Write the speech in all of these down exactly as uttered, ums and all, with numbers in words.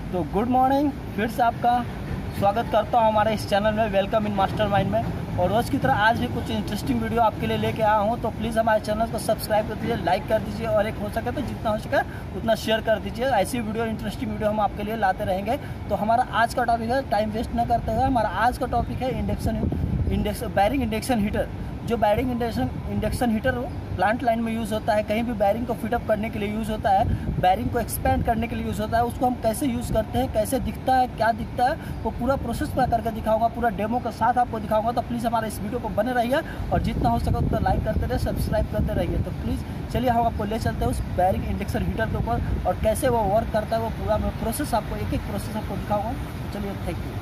तो good morning, फिर से आपका स्वागत करता हूं हमारे इस चैनल में, वेलकम इन मास्टरमाइंड में। और रोज़ की तरह आज भी कुछ इंटरेस्टिंग वीडियो आपके लिए लेके आया हूं, तो प्लीज़ हमारे चैनल को सब्सक्राइब कर दीजिए, लाइक कर दीजिए और एक हो सके तो जितना हो सके उतना शेयर कर दीजिए। ऐसी वीडियो, इंटरेस्टिंग वीडियो हम आपके लिए लाते रहेंगे। तो हमारा आज का टॉपिक है, टाइम वेस्ट न करते हुए हमारा आज का टॉपिक है induction index bearing induction heater. जो bearing induction induction heater plant line में यूज़ होता है, कहीं भी बैरिंग को फिटअप करने के लिए यूज़ होता है, बैरिंग को एक्सपेंड करने के लिए यूज़ होता है। उसको हम कैसे यूज़ करते हैं, कैसे दिखता है, क्या दिखता है, वो पूरा प्रोसेस मैं करके दिखाऊंगा, पूरा डेमो के साथ आपको दिखाऊंगा। तो प्लीज़ हमारे इस वीडियो को बने रहिए और जितना हो सके उतना लाइक करते रहिए, सब्सक्राइब करते रहिए। तो प्लीज़ चलिए हम आपको ले चलते हैं उस बैरिंग इंडक्शन हीटर के ऊपर और कैसे वो वर्क करता है, वो पूरा मैं प्रोसेस आपको एक एक प्रोसेस आपको दिखाऊँगा। तो चलिए, थैंक यू।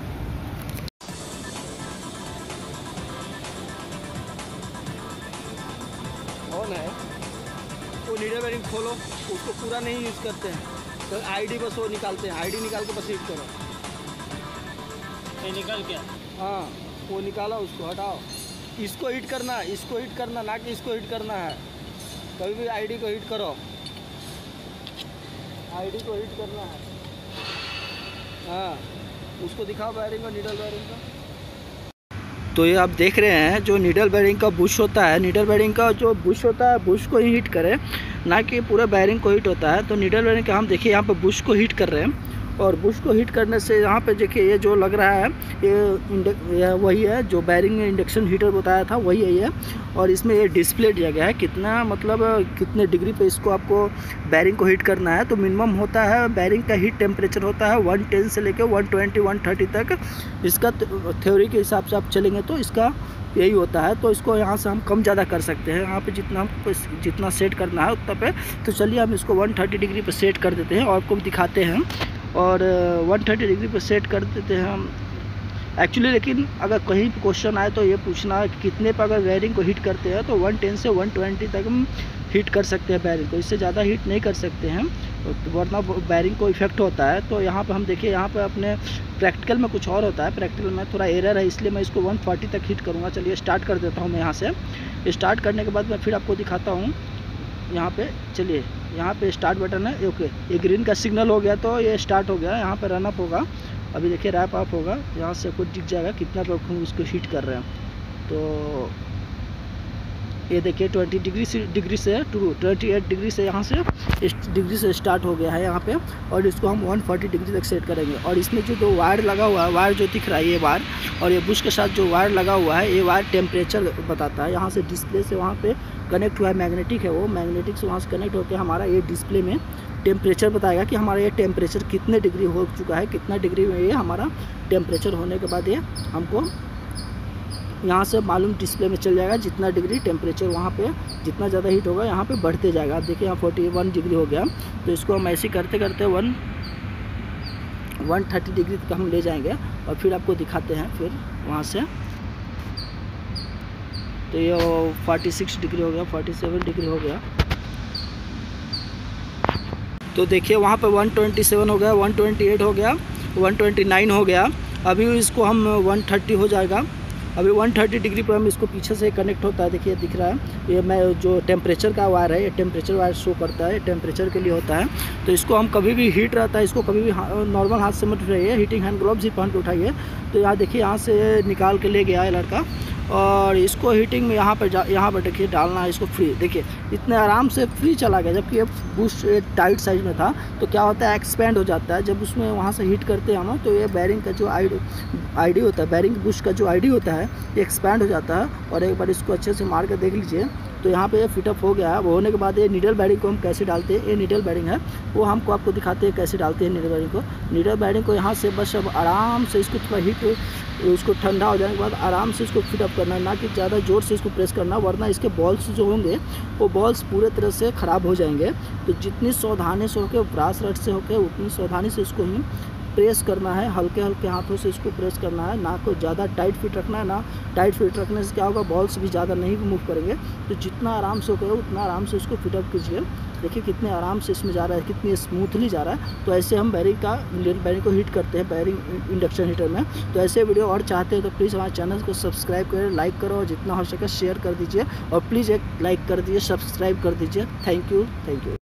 ऑन है वो नीडल बेरिंग खोलो, उसको पूरा नहीं यूज़ करते हैं तो आईडी बस वो निकालते हैं, आईडी निकाल के बस हिट करो। ये निकल गया? हाँ, वो निकालो, उसको हटाओ। इसको हिट करना, इसको हिट करना, ना कि इसको हिट करना है। कभी भी आईडी को हिट करो, आईडी को हिट करना है। हाँ, उसको दिखाओ बैरिंग और नीडल बेरिंग का। तो ये आप देख रहे हैं जो नीडल बेरिंग का बुश होता है, नीडल बेरिंग का जो बुश होता है, बुश को ही हिट करे, ना कि पूरा बेरिंग को हिट होता है। तो नीडल बेरिंग का हम देखिए यहाँ पे बुश को हिट कर रहे हैं और बुश को हिट करने से यहाँ पे देखिए ये जो लग रहा है ये, ये वही है जो बैरिंग इंडक्शन हीटर बताया था, वही है ये। और इसमें ये डिस्प्ले दिया गया है कितना, मतलब कितने डिग्री पे इसको आपको बैरिंग को हिट करना है। तो मिनिमम होता है बैरिंग का हीट टेम्परेचर होता है वन टेन से लेकर वन ट्वेंटी वन थर्टी तक। इसका थ्योरी के हिसाब से आप चलेंगे तो इसका यही होता है। तो इसको यहाँ से हम कम ज़्यादा कर सकते हैं, यहाँ पे जितना हमको जितना सेट करना है उतना पे। तो चलिए हम इसको वन थर्टी डिग्री पे सेट कर देते हैं और आपको दिखाते हैं। और वन थर्टी डिग्री पे सेट कर देते हैं हम एक्चुअली। लेकिन अगर कहीं क्वेश्चन आए तो ये पूछना है कि कितने पर अगर बैरिंग को हिट करते हैं, तो वन टेन से वन ट्वेंटी तक हम हीट कर सकते हैं बैरिंग को, इससे ज़्यादा हीट नहीं कर सकते हैं वरना बैरिंग को इफेक्ट होता है। तो यहाँ पे हम देखिए, यहाँ पे अपने प्रैक्टिकल में कुछ और होता है, प्रैक्टिकल में थोड़ा एरर है, इसलिए मैं इसको वन फोर्टी तक हीट करूँगा। चलिए स्टार्ट कर देता हूँ मैं यहाँ से। स्टार्ट करने के बाद मैं फिर आपको दिखाता हूँ यहाँ पे। चलिए, यहाँ पे स्टार्ट बटन है, ओके, ये ग्रीन का सिग्नल हो गया तो ये स्टार्ट हो गया। यहाँ पे रन अप होगा, अभी देखिए रैप अप होगा, यहाँ से कुछ दिख जाएगा कितना पे हम इसको हीट कर रहे हैं। तो ये देखिए ट्वेंटी डिग्री से डिग्री से टू ट्वेंटी एट डिग्री से यहाँ से डिग्री से स्टार्ट हो गया है यहाँ पे। और इसको हम वन फोर्टी डिग्री तक सेट करेंगे। और इसमें जो दो वायर लगा हुआ है, वायर जो दिख रहा है ये वायर, और ये बुश के साथ जो वायर लगा हुआ है, ये वायर टेम्परेचर बताता है। यहाँ से डिस्प्ले से वहाँ पे कनेक्ट हुआ है, मैग्नेटिक है वो, मैग्नेटिक से वहाँ से कनेक्ट होकर हमारा ये डिस्प्ले में टेम्परेचर बताएगा कि हमारा ये टेम्परेचर कितने डिग्री हो चुका है, कितना डिग्री में ये हमारा टेम्परेचर होने के बाद ये हमको यहाँ से मालूम डिस्प्ले में चल जाएगा जितना डिग्री टेम्परेचर वहाँ पे, जितना ज़्यादा हीट होगा यहाँ पे बढ़ते जाएगा। आप देखिए यहाँ फोर्टी वन डिग्री हो गया। तो इसको हम ऐसे करते करते वन वन थर्टी डिग्री तक हम ले जाएंगे और फिर आपको दिखाते हैं फिर वहाँ से। तो ये फोर्टी सिक्स डिग्री हो गया, फोर्टी सेवन डिग्री हो गया। तो देखिए वहाँ पे वन ट्वेंटी सेवन हो गया, वन ट्वेंटी एट हो गया, वन ट्वेंटी नाइन हो गया। अभी इसको हम वन थर्टी हो जाएगा। अभी वन थर्टी डिग्री पर हम इसको पीछे से कनेक्ट होता है, देखिए दिख रहा है ये, मैं जो टेम्परेचर का वायर है, ये टेम्परेचर वायर शो करता है, टेम्परेचर के लिए होता है। तो इसको हम कभी भी हीट रहता है, इसको कभी भी नॉर्मल हाथ से मत उठाइए, हीटिंग हैंड ग्लोव्स ही पहन के उठाइए। तो यहाँ देखिए यहाँ से निकाल के ले गया है लड़का और इसको हीटिंग में यहाँ पर यहाँ पर देखिए डालना है इसको फ्री। देखिए इतने आराम से फ्री चला गया, जबकि ये बुश टाइट साइज में था। तो क्या होता है, एक्सपेंड हो जाता है जब उसमें वहाँ से हीट करते हैं ना। तो ये बैरिंग का जो आईडी आईडी होता है, बैरिंग बुश का जो आईडी होता है, ये एक्सपेंड हो जाता है। और एक बार इसको अच्छे से मार कर देख लीजिए। तो यहाँ पे ये फिटअप हो गया है। वो होने के बाद ये नीडल बैरिंग को हम कैसे डालते हैं, ये नीडल बैरिंग है, वो हमको आपको दिखाते हैं कैसे डालते हैं नीडल बैरिंग को। नीडल बैरिंग को यहाँ से बस अब आराम से इसको थोड़ा हीट, उसको ठंडा हो जाने के बाद आराम से इसको फिटअप करना है, ना कि ज़्यादा ज़ोर से इसको प्रेस करना, वरना इसके बॉल्स जो होंगे वो बॉल्स पूरे तरह से ख़राब हो जाएंगे। तो जितनी सावधानी से होकर, ब्रास रड से होकर, उतनी सावधानी से इसको ही प्रेस करना है, हल्के हल्के हाथों से इसको प्रेस करना है, ना को ज़्यादा टाइट फिट रखना है। ना टाइट फिट रखने से क्या होगा, बॉल्स भी ज़्यादा नहीं मूव करेंगे। तो जितना आराम से होगा उतना आराम से इसको फिटअप कीजिए। देखिए कितने आराम से इसमें जा रहा है, कितनी स्मूथली जा रहा है। तो ऐसे हम बैरिंग का बैरिंग को हीट करते हैं बैरिंग इंडक्शन हीटर में। तो ऐसे वीडियो और चाहते हैं तो प्लीज़ हमारे चैनल को सब्सक्राइब करें, लाइक करो और जितना हो सके शेयर कर दीजिए। और प्लीज़ एक लाइक कर दीजिए, सब्सक्राइब कर दीजिए। Thank you thank you.